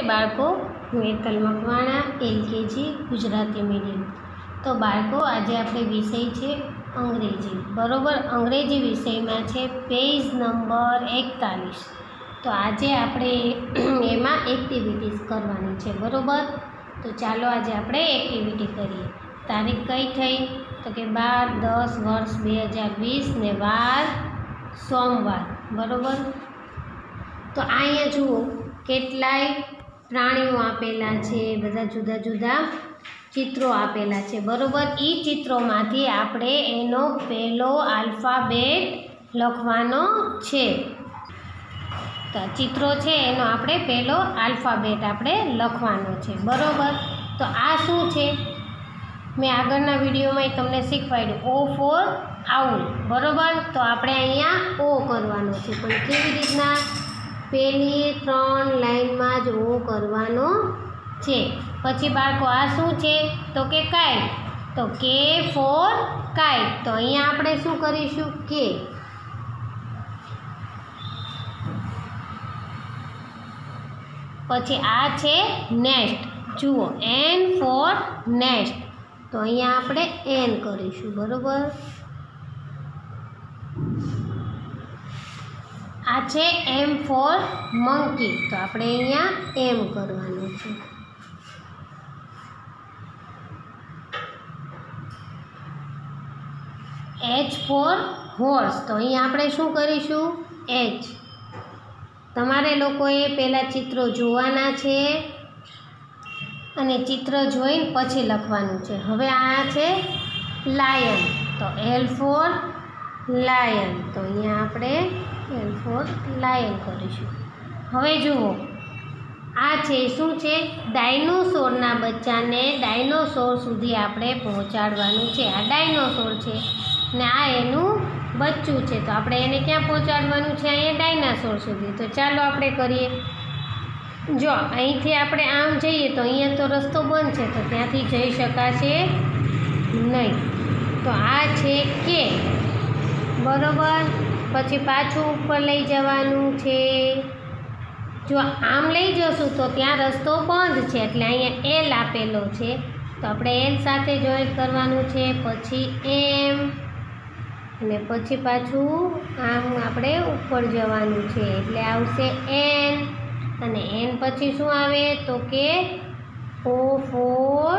बाळको, હું Hetal Makwana, LKG Gujarati medium. તો બાળકો, આજે આપણે વિષય છે અંગ્રેજી, બરાબર। અંગ્રેજી વિષયમાં છે પેજ નંબર 41। તો આજે આપણે એમાં એક્ટિવિટીઝ કરવાની છે, બરાબર। તો ચાલો આજે આપણે એક્ટિવિટી કરીએ। તારીખ કઈ થઈ? તો કે 12/10 વર્ષ 2020 ને વાર સોમવાર, બરાબર। તો અહીંયા જુઓ કેટલાય પ્રાણીઓ આપેલા છે, બધા જુદા જુદા ચિત્રો આપેલા છે, બરાબર। એ ચિત્રોમાંથી આપણે એનો પહેલો આલ્ફાબેટ લખવાનો છે। તો ચિત્રો છે એનો આપણે પહેલો આલ્ફાબેટ આપણે લખવાનો છે, બરાબર। તો આ શું છે? મેં આગળના વિડીયોમાં તમને શીખવાડ્યું, O ફોર આઉલ, બરાબર। તો આપણે અહીંયા ઓ કરવાનો છે, પણ કેવી રીતના? પહેલી 3 લાઈનમાં જ ઓ કરવાનો છે। પછી બાળકો આ શું છે? તો કે કાઇટ, તો કે ફોર કાઇટ। તો અહીંયા આપણે શું કરીશું? કે। પછી આ છે નેસ્ટ, જુઓ N ફોર નેસ્ટ, તો અહીંયા આપણે N કરીશું, બરાબર। આ છે M ફોર મંકી, તો આપણે અહીંયા M કરવાનું છે। H ફોર હોર્સ, તો અહીંયા આપણે શું કરીશું? H। તમારે લોકોએ પહેલાં ચિત્રો જોવાના છે અને ચિત્ર જોઈને પછી લખવાનું છે। હવે આ છે લાયન, તો L ફોર લાયન, તો અહીંયા આપણે L ફોર લાયન કરીશું। હવે જુઓ આ છે શું છે? ડાયનોસોરના બચ્ચાને ડાયનોસોર સુધી આપણે પહોંચાડવાનું છે। આ ડાયનોસોર છે ને આ એનું બચ્ચું છે, તો આપણે એને ક્યાં પહોંચાડવાનું છે? અહીંયા ડાયનાસોર સુધી। તો ચાલો આપણે કરીએ। જો અહીંથી આપણે આમ જઈએ તો અહીંયા તો રસ્તો બંધ છે, તો ત્યાંથી જઈ શકાશે નહીં। તો આ છે કે, બરાબર। પછી પાછું ઉપર લઈ જવાનું છે। જો આમ લઈ જશું તો ત્યાં રસ્તો બંધ છે, એટલે અહીંયા L આપેલો છે, તો આપણે L સાથે જોઈન્ટ કરવાનું છે। પછી M, અને પછી પાછું આમ આપણે ઉપર જવાનું છે, એટલે આવશે N, અને N પછી શું આવે? તો કે O ફોર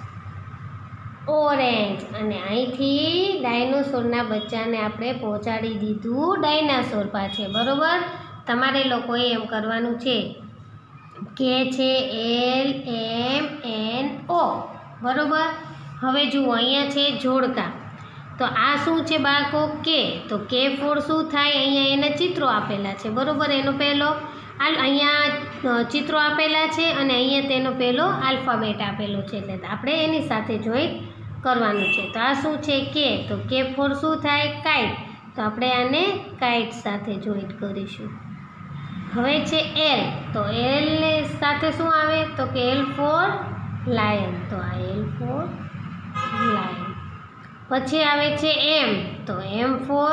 ઓરેન્જ, અને અહીંથી ડાયનોસોરના બચ્ચાને આપણે પહોંચાડી દીધું ડાયનાસોર પાસે, બરાબર। તમારે લોકોએ એમ કરવાનું છે। કે છે L M N O, બરાબર। હવે જુઓ અહીંયા છે જોડકા, તો આ શું છે બાળકો? કે, તો કે ફોર શું થાય? અહીંયા એના ચિત્રો આપેલા છે, બરાબર। એનો પહેલો અહીંયા ચિત્રો આપેલા છે અને અહીંયા તેનો પહેલો આલ્ફાબેટ આપેલો છે, એટલે આપણે એની સાથે જોઈન્ટ કરવાનું છે। તો આ શું છે? કે, તો કે ફોર શું થાય? કાઇટ, તો આપણે આને કાઇટ સાથે જોઈન્ટ કરીશું। હવે છે L, તો L સાથે શું આવે? તો કે L ફોર લાયન, તો આ L ફોર લાયન। પછી આવે છે M, તો M ફોર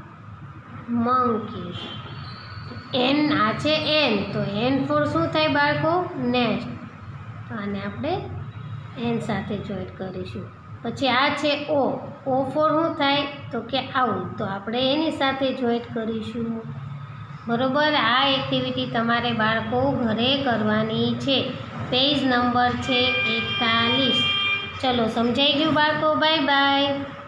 મંકી। N, આ છે N, તો N ફોર શું થાય બાળકો? નેસ્ટ, તો આને આપણે N સાથે જોઈન્ટ કરીશું। પછી આ છે O, O ફોર શું થાય? તો કે આઉલ, તો આપણે એની સાથે જોઈન્ટ કરીશું, બરાબર। આ એક્ટિવિટી તમારે બાળકો ઘરે કરવાની છે। પેજ નંબર છે 41। ચલો, સમજાઈ ગયું બાળકો? Bye by.